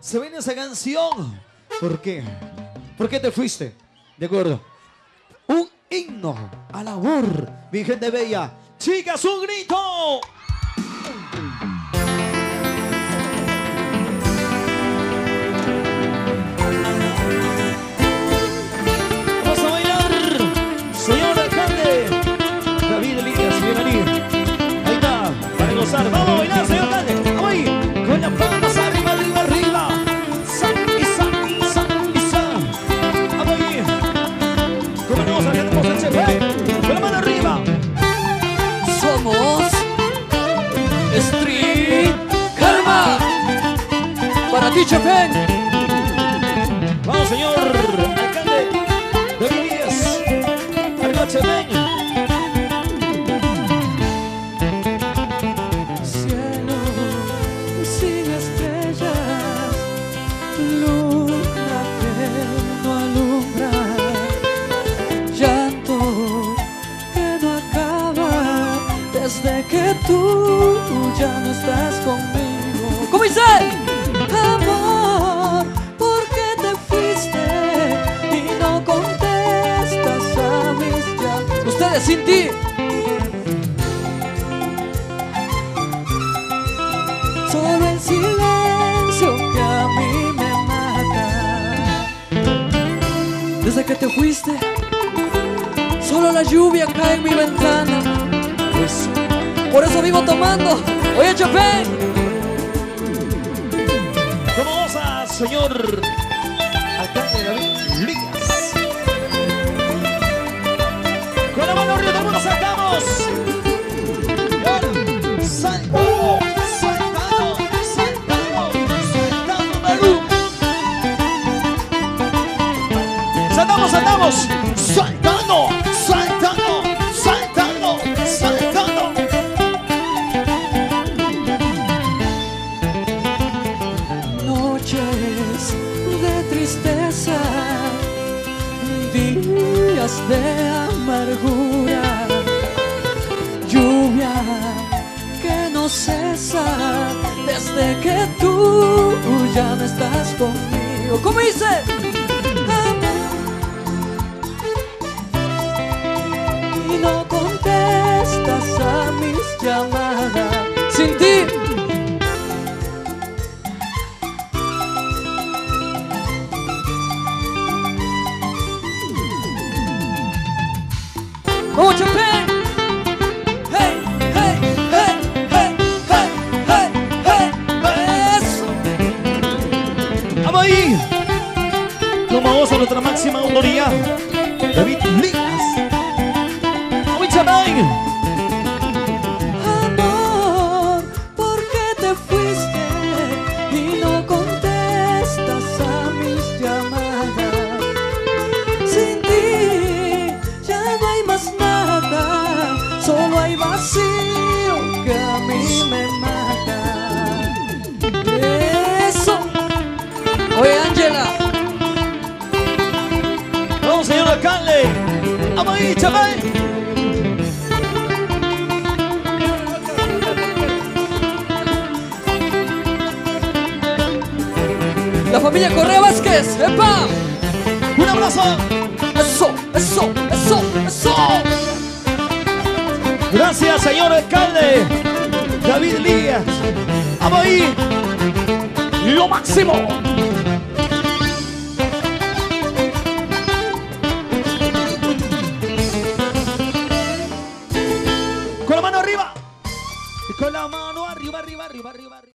Se viene esa canción. ¿Por qué? ¿Por qué te fuiste? De acuerdo. Un himno al amor, mi gente bella. Chicas, un grito. Vamos a bailar, señor alcalde. David Elías, bienvenido. Ahí está, para gozar. Vamos a bailar, señor alcalde. Vamos ahí, con las palmas arriba, arriba, arriba. Vamos ahí. Comenamos, arrancamos el chefe. Con la mano arriba. Somos Street Karma. Para ti, Chapén. Vamos, señor alcalde. David Elías. Arriba, Chapén. Cielo sin estrellas, luna que no alumbra, llanto que no acaba desde que tú ya no estás conmigo. ¿Cómo dice? Amor, ¿por qué te fuiste y no contestas a mis llamadas? Ustedes sin ti. Solo el silencio que a mí me mata. Desde que te fuiste, solo la lluvia cae en mi ventana. Por eso vivo tomando. Oye, Chapén. ¿Cómo goza, señor alcalde David Elías? Con la mano arriba, todo el mundo sacamos. Saltando, saltando, saltando, saltando, Perú. Saltamos, saltamos, saltando, saltando, saltando, saltando. Noches de tristeza, días de amargura, lluvia que no cesa desde que tú ya no estás conmigo. ¿Cómo dice? Y no contestas a mis llamadas. Sin ti. ¡Oh, Chapén! ¡Hey, hey, hey, hey, hey, hey, hey! ¡Eso! Vamos ahí. Tomamos a nuestra máxima autoridad, David Elías. ¡Muy Chapén! Amor, ¿por qué te fuiste y no contestas a mis llamadas? Sin ti ya no hay más nada, solo hay vacío que a mí me mata. Eso. Oye, Ángela. Vamos, señor alcalde. Vamos ahí, Chapén. La familia Correa Vázquez. ¡Epa! Un abrazo. Eso, eso, eso, eso. Gracias, señor alcalde David Elías. Vamos ahí. Lo máximo. Con la mano arriba. Con la mano arriba, arriba, arriba, arriba.